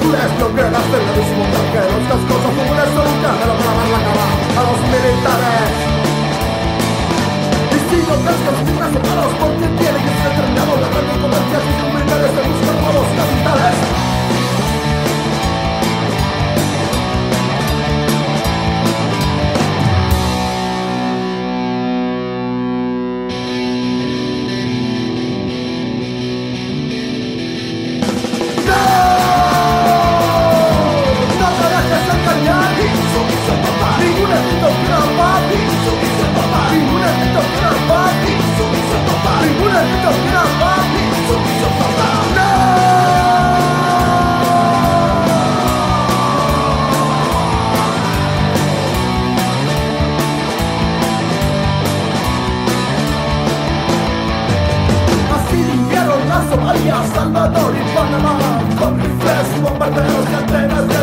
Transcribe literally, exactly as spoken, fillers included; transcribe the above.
dictaduras no quieren hacer la disimular que los cascos azules son un cárcel para lavar la cara a los militares. Y si no crees que los cifras son malos, porque tiene que ser terminado la gran comercial y los militares se buscan nuevos capitales. Somalia, Salvador y Panamá, con rifles, bombarderos y antenas de